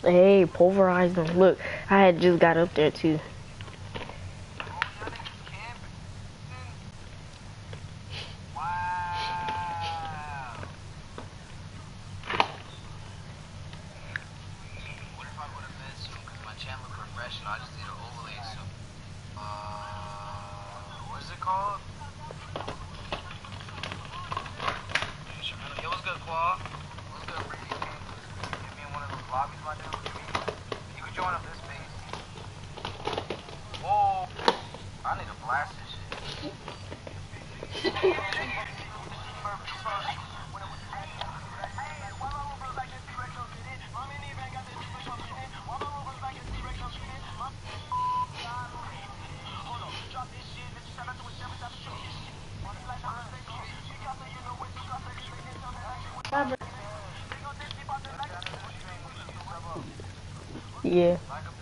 Hey, pulverize them. Look, I had just got up there too. Robert. Yeah.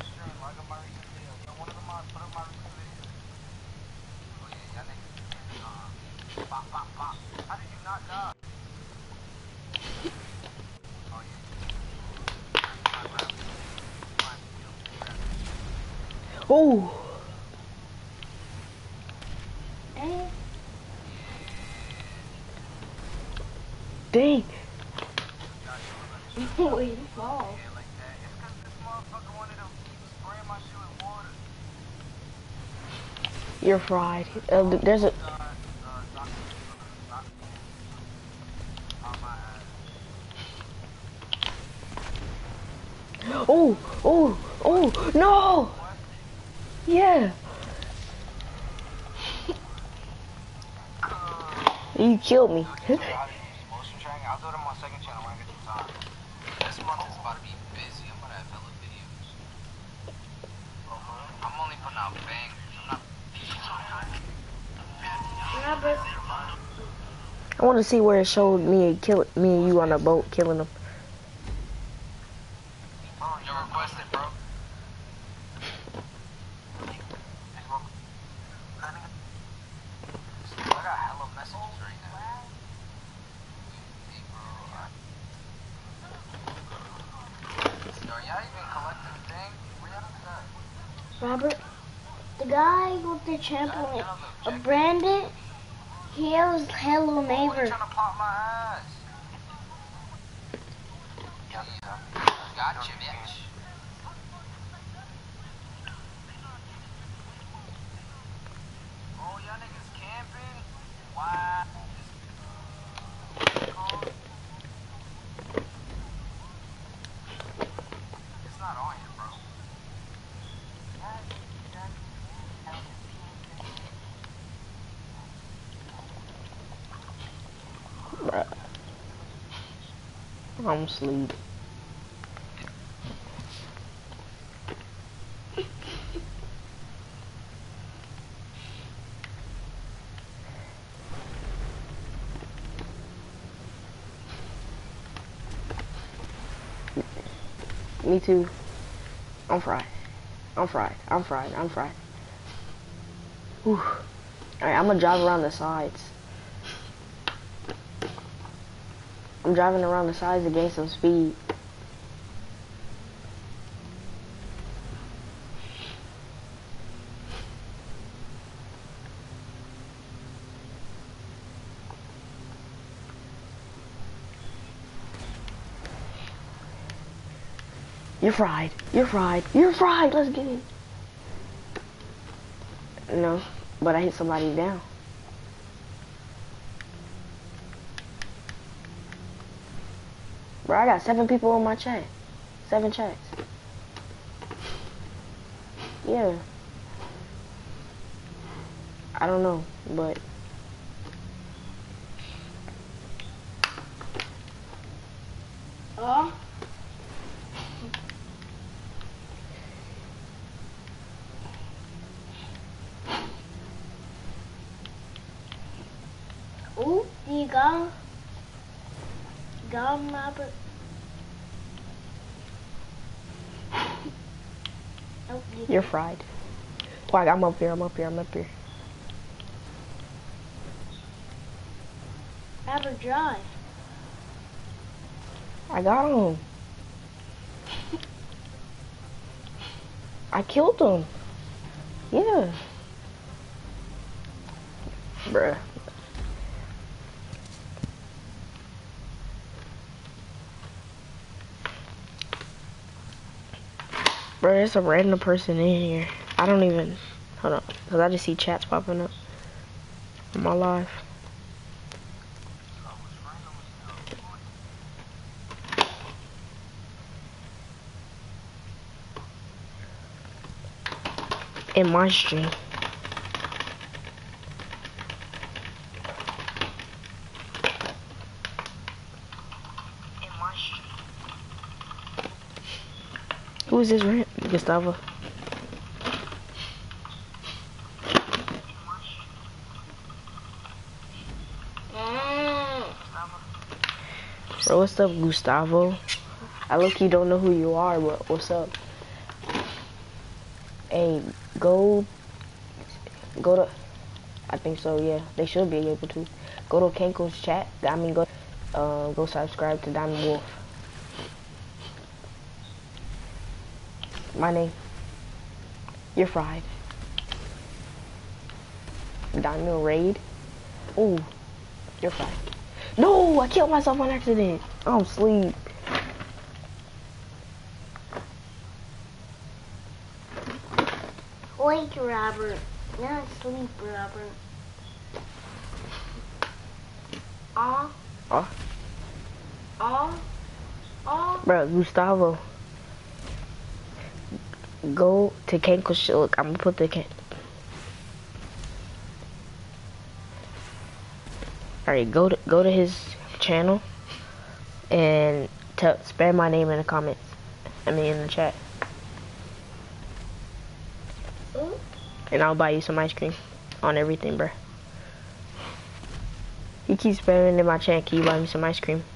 Oh. Hey. Dang. Wait, you fall. You're fried. There's a. Oh, oh, oh, no! Yeah. You killed me. Robert. I want to see where it showed me and you on a boat killing them. Robert. The guy with the champion, Brandon, he was Hello Neighbor. Gotcha, bitch. Oh, y'all niggas camping? Wow. It's not on here, bro. Bruh. I'm asleep. Me too. I'm fried. I'm fried. I'm fried. I'm fried. Whew. Alright, I'm gonna drive around the sides. I'm driving around the sides to gain some speed. You're fried. You're fried. You're fried. Let's get it. No, but I hit somebody down. Bro, I got 7 people on my chat. 7 chats. Yeah. I don't know, but Oh. Ooh, you got him, Robert. Oh, you're fried. Quack, I'm up here. I'm up here. I'm up here. Robert, drive. I got him. I killed him. Yeah. Bruh. Bro, there's a random person in here. I don't even, hold on, because I just see chats popping up on my live. In my stream. Who is this rant? Gustavo. Bro, what's up, Gustavo? I look, you don't know who you are, but what's up? Hey, go to, I think so, yeah. They should be able to. Go to Kenko's chat. I mean, go subscribe to Diamond Wolf. My name. You're fried. Diamond Raid. Ooh, you're fried. No, I killed myself on accident. I'm asleep. Wake Robert. Not sleep, Robert. Bro, Gustavo. Go to Kenko's shit. Look, I'm gonna put the Alright, go to his channel and spam my name in the comments. I mean in the chat. And I'll buy you some ice cream on everything, bro. He keeps spamming in my chat. Can you buy me some ice cream?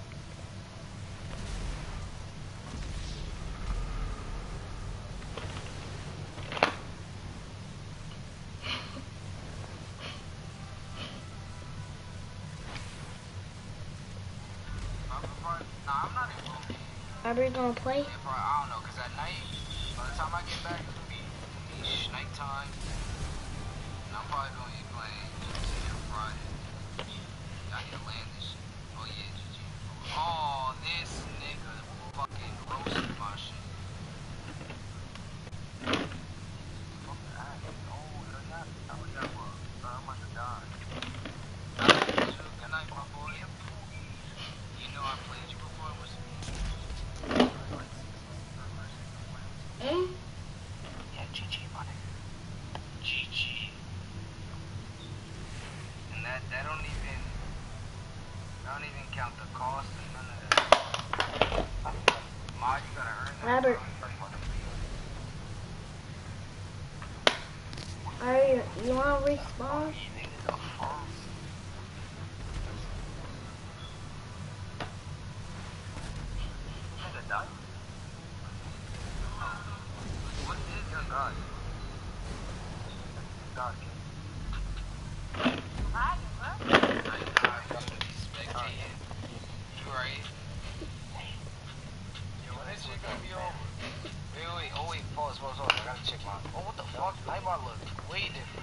Are we gonna play? I don't know, cause at night, by the time I get back, it's gonna be night time. And I'm probably gonna be playing GTA on Friday. I need to land this shit. Oh yeah, GG. Oh, this nigga fucking roasted my shit. Fuck that. Oh, you're not. I was at work. I must have died. Good night, my boy. You know I played you before. Was yeah, GG, buddy. GG. And that don't even count the cost and none of that. Ma, you gotta earn that. Robert. You wanna respawn? What is your god? God. You right? Yo, when this shit gonna be over? Wait, oh wait, pause, I gotta check my, oh what the fuck, Nightbot look way different.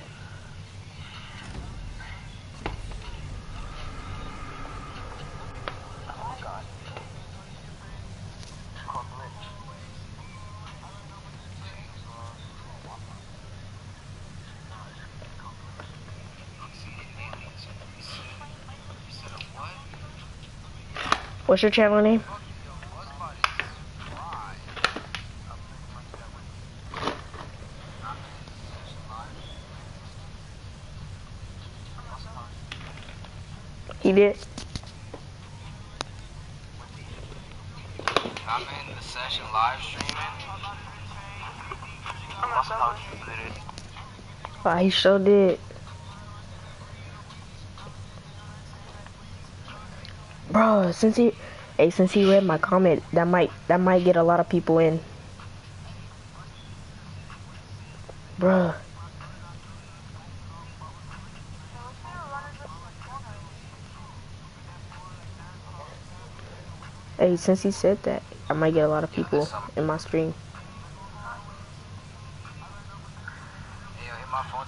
Oh god. What's your channel name? He did. I'm in the session live streaming. Oh, he sure did. Bro, since he read my comment, that might get a lot of people in. Bruh. Hey, since he said that, I might get a lot of people in my stream.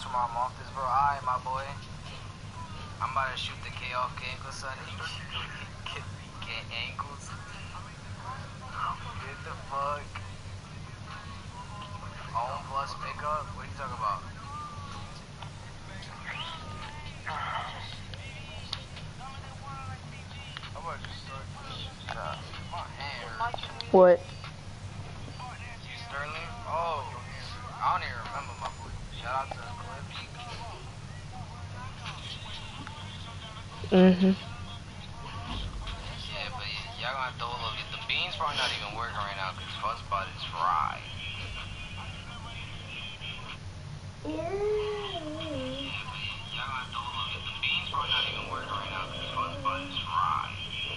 tomorrow. I'm off this, bro. Alright, my boy. I'm about to shoot the K off ankles, son. K ankles. Get the fuck. Home plus pickup? What are you talking about? How about just start my hand? What? Sterling? Oh, I don't even remember my boy. Shout out to Clips. Mm-hmm. Yeah, but y'all gonna have to hold up. The beans probably not even working right now because Fuzzbot is fried. Yeah. Y'all gonna have to hold up. The beans probably not even working right now because Fuzzbot is fried.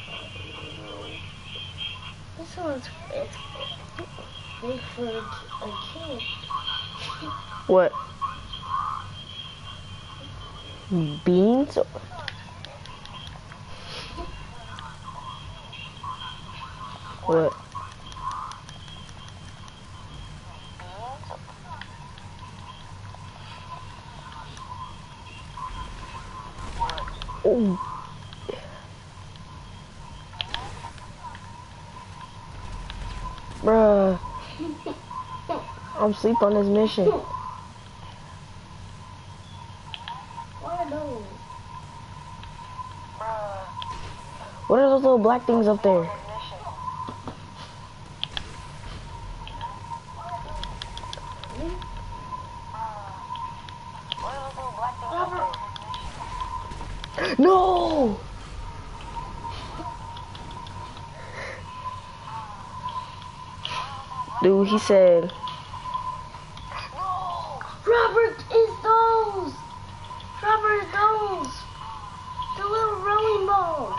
This one's it's big for a kid. What? Beans? What? Oh. Bruh. I'm asleep on this mission. What are those? What are those little black things up there? Robert, No! Dude, he said, Robert is those. Robert is those. The little rolling balls.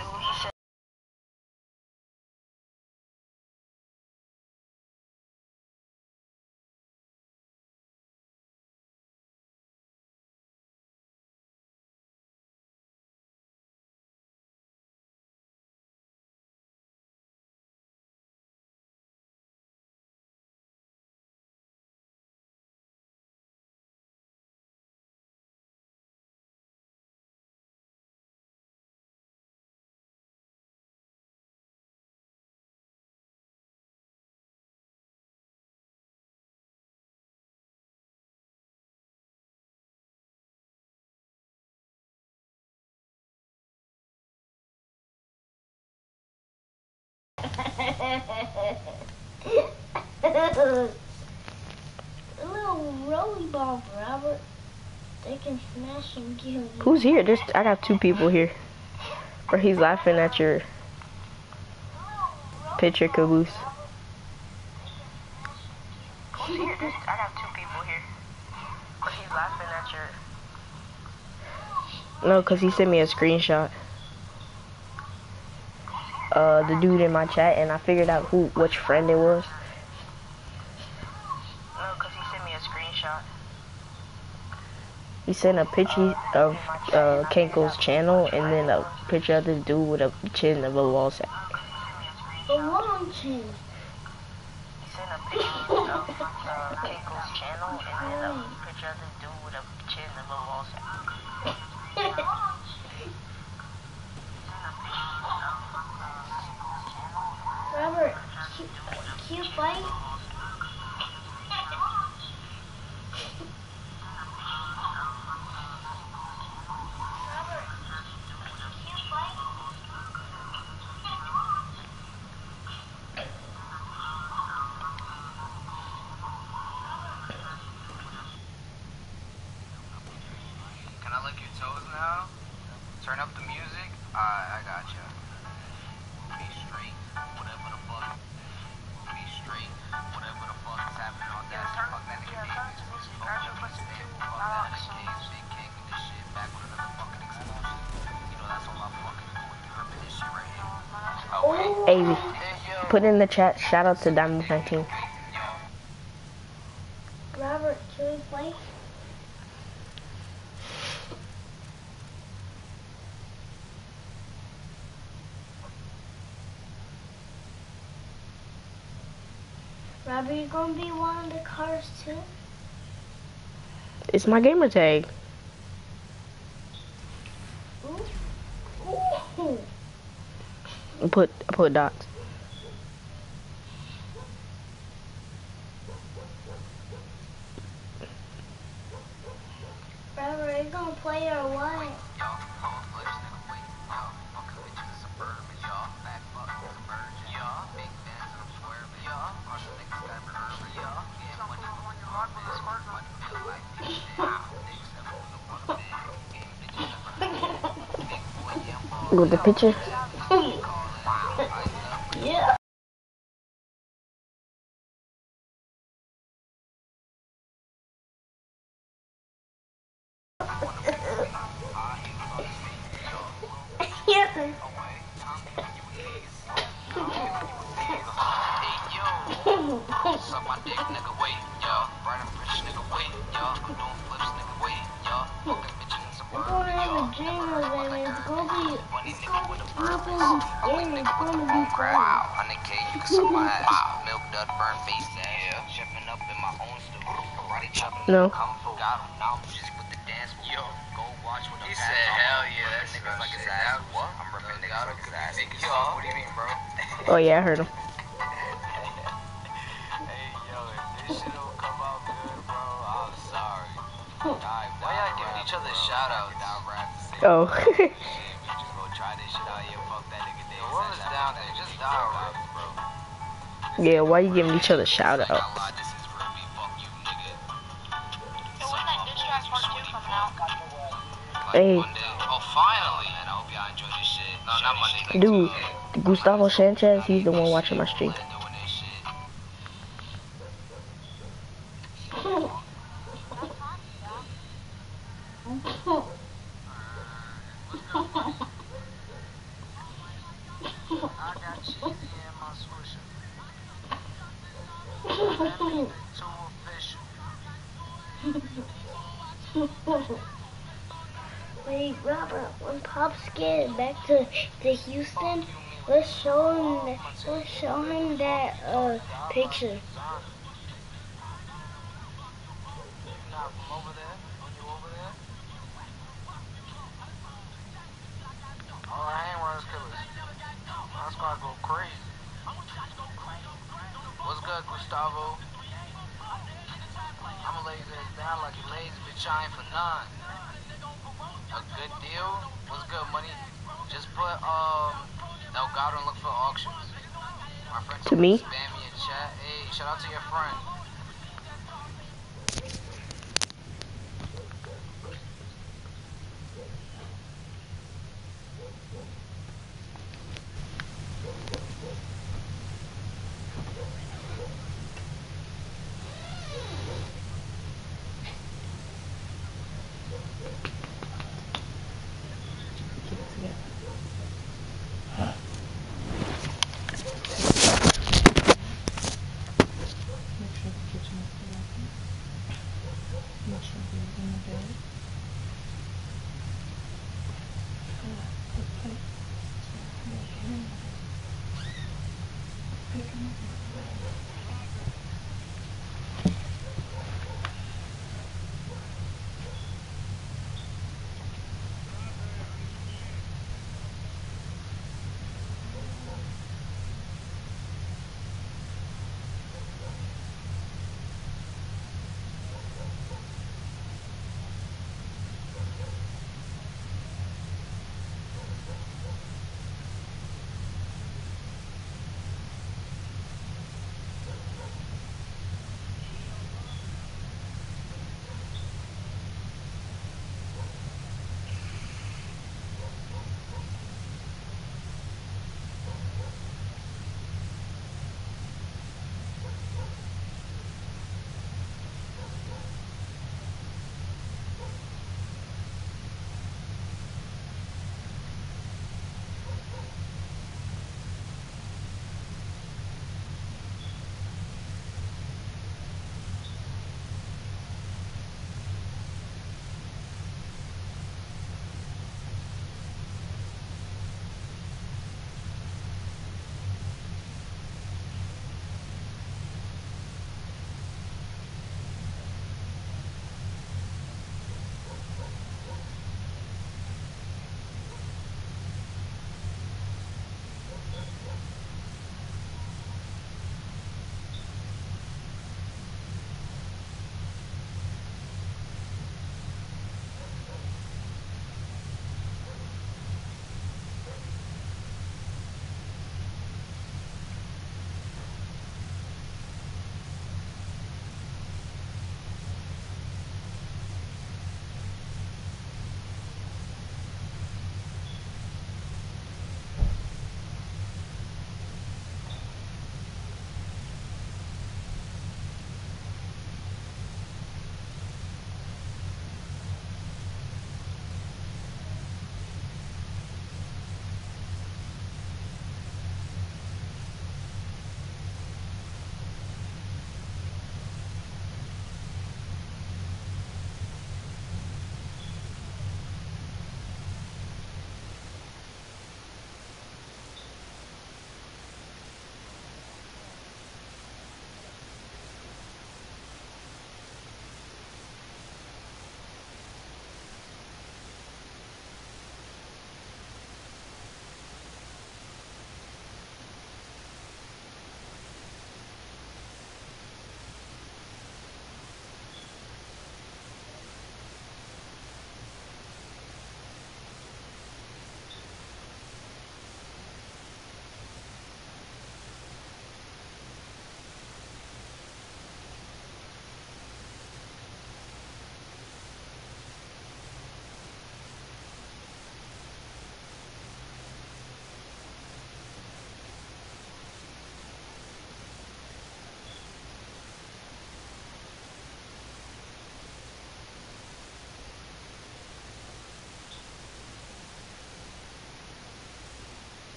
A little rolling ball, Robert. They can smash and kill you. who's here? I got two people here. Or he's laughing at your picture, Caboose. Who's here? I got two people here. Or he's laughing at your... No, because he sent me a screenshot. The dude in my chat, and I figured out which friend it was. No, because he sent me a screenshot. He sent a picture of Kenko's channel, and then a picture of this dude with a chin of a wall sack. A long chin. He sent a picture of Kenko's channel, and then a picture of this dude with a chin of a wall sack. Robert, cute fight. Can I lick your toes now? Turn up the music? I gotcha. Be straight, whatever the fuck. Be straight, whatever the fuck is happening on that. Fuck that nigga Davis. Fuck that big king with this shit. Back with another fucking explosion. You know that's all I'm fucking doing. Ripping this shit right here. Oh wait. Avy, put in the chat, shout out to Diamond19. Robert, can we play? Robert, you gonna be one of the cars too? It's my gamer tag. Ooh. I put dots. Brother, are you gonna play or what? With the picture. Yeah. Yeah. Suck my dick, nigga, wait, y'all. Riding rich, nigga, wait, y'all. I'm doing flips, nigga, wait, y'all. Fucking bitches in We're suburban, going to have y'all. a dream of it. It's gonna be. Funny It's nigga with a not purpose. gonna be scary. It's gonna be fun. Wow, 100K, you can suck my ass. Milk dud, burn face, yeah. Chefing up in my own studio. Karate chopping, No. kung fu. Got him, now I'm just with the dance. Yo, go watch what he said. Hell yeah, that's niggas like his ass. What? I'm ripping niggas like his ass. Yo, what do you mean, bro? Oh yeah, I heard him. Hey, yo, if this shit don't come out good, bro, I'm sorry. Why y'all giving each other shout-outs? Oh. Shit, we just gonna try this shit out here. Fuck that nigga there. Whoever's down there, just dial raps, bro. Yeah, why you giving each other shout outs? This is Ruby, fuck you, nigga. So when that diss track part 2 coming out? Hey. Monday. Oh, finally. Man, I hope y'all enjoy this shit. No, not Monday. Like, Dude, Gustavo Sanchez, he's the one watching my stream. doing this shit. I got cheesy in my swisher. Too official. Wait, Robert, when Pop's getting back to Houston, let's show him that picture. Not from over there? When you over there? All I ain't runners killers. My squad go crazy. What's good, Gustavo? I'ma lay his ass down like he lazy, bitch. I ain't for none. A good deal? What's good, money? Just put Elgato and look for auctions. My friend To me? spam me in chat. Hey, shout out to your friend.